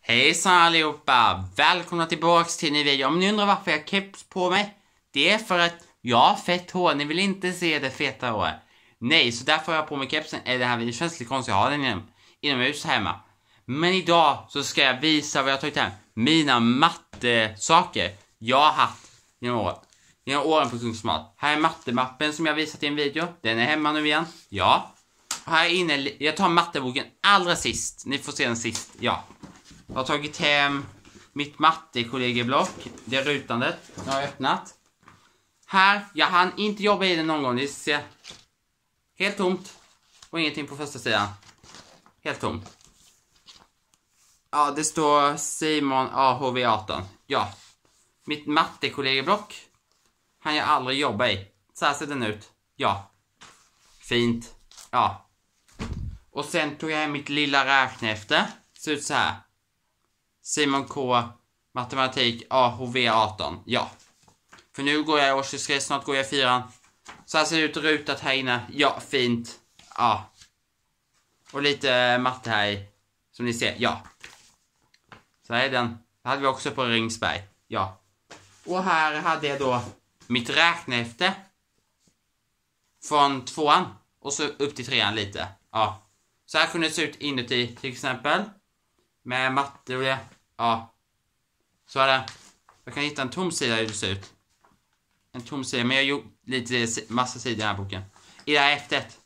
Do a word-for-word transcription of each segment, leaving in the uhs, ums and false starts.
Hejsan allihopa! Välkomna tillbaks till en ny video. Om ni undrar varför jag har keps på mig, det är för att jag har fett hår. Ni vill inte se det feta håret. Nej, så därför har jag på mig kepsen. Är det här videon känns lite konstigt. Jag har den inom, inomhus hemma. Men idag så ska jag visa vad jag har tagit hem. Mina matte-saker jag har haft genom året. Genom åren på Kungsmat. Här är mattemappen som jag visat i en video. Den är hemma nu igen. Ja. Här inne, jag tar matteboken allra sist. Ni får se den sist. Ja. Jag har tagit hem mitt mattekollegieblock. Det är rutandet. Jag har öppnat. Här, jag hann inte jobba i den någon gång. Ni ser. Helt tomt. Och ingenting på första sidan. Helt tomt. Ja, det står Simon A H V arton. Ja. Mitt mattekollegieblock. Han jag aldrig jobba i. Så här ser den ut. Ja. Fint. Ja. Och sen tog jag hem mitt lilla räknehäfte. Ser ut så här. Simon K. Matematik A H V arton. Ja. För nu går jag i årskurs tre. Snart går jag i fyran. Så här ser det ut rutat här inne. Ja, fint. Ja. Och lite matte här i. Som ni ser. Ja. Så här är den. Det hade vi också på Ringsberg. Ja. Och här hade jag då mitt räknehäfte. Från tvåan. Och så upp till trean lite. Ja. Så här kunde det se ut inuti till exempel. Med matte och det. Ja. Så är det. Jag kan hitta en tom sida hur det ser ut. En tom sida. Men jag har gjort lite massa sidor i den här boken. I det här häftet.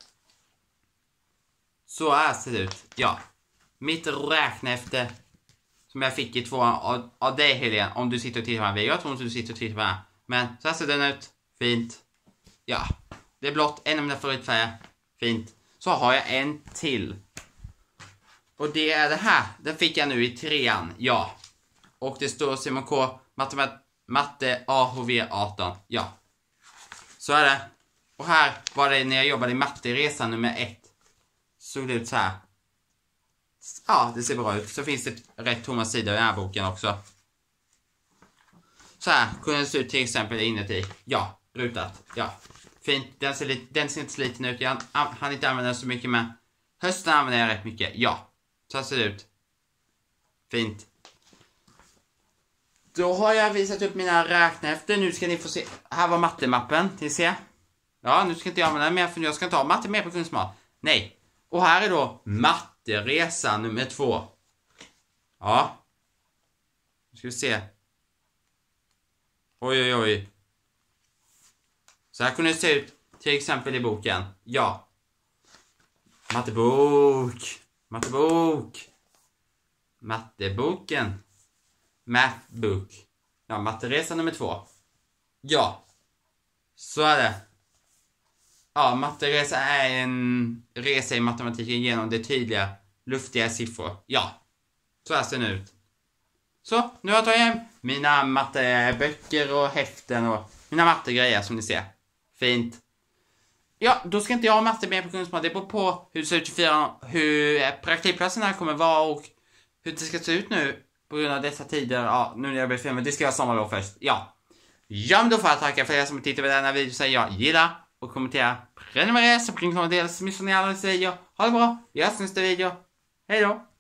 Så här ser det ut. Ja. Mitt räknehäfte. Som jag fick i tvåan av, av dig Helene. Om du sitter och tittar på den här. Jag tror inte du sitter och tittar på den här. Men så här ser den ut. Fint. Ja. Det är blått. En av mina favoritfärger. Fint. Så har jag en till. Och det är det här. Den fick jag nu i trean. Ja. Och det står Simon K. Matemat matte A H V arton. Ja. Så är det. Och här var det när jag jobbade i matteresan nummer ett. Såg det ut så här. Ja, det ser bra ut. Så finns det rätt tomma sidor i den här boken också. Så här kunde det se ut till exempel inuti. Ja, rutat. Ja. Fint. Den ser, lite, den ser inte sliten ut. Jag hann inte använda den så mycket, men hösten använder jag rätt mycket. Ja. Så här ser det ut. Fint. Då har jag visat upp mina räknehäften. Nu ska ni få se. Här var mattemappen. Ni ser. Ja, nu ska inte jag använda den mer, för jag ska inte ha matte mer på Kungsmat. Nej. Och här är då matteresa nummer två. Ja. Nu ska vi se. Oj, oj, oj. Så här kunde det se ut till exempel i boken. Ja. Mattebok. Mattebok. Matteboken. Mathbook. Ja, matteresa nummer två. Ja. Så är det. Ja, matteresa är en resa i matematiken genom det tydliga, luftiga siffror. Ja. Så här ser den ut. Så, nu har jag tagit hem mina matteböcker och häften och mina mattegrejer som ni ser. Fint. Ja, då ska inte jag ha matte mer på Kungsmat. Det beror på hur det ser ut i fyran, hur praktikplatsen här kommer vara och hur det ska se ut nu på grund av dessa tider. Ja, nu när jag blir filmen. Det ska jag sommarlov först. Ja. Ja, men då får jag tacka för er som tittar på denna video. Säger jag gilla och kommentera. Prenumerera så blir det dels. Missar ni aldrig säger jag. Ha det bra. Vi hörs nästa video. Hej då.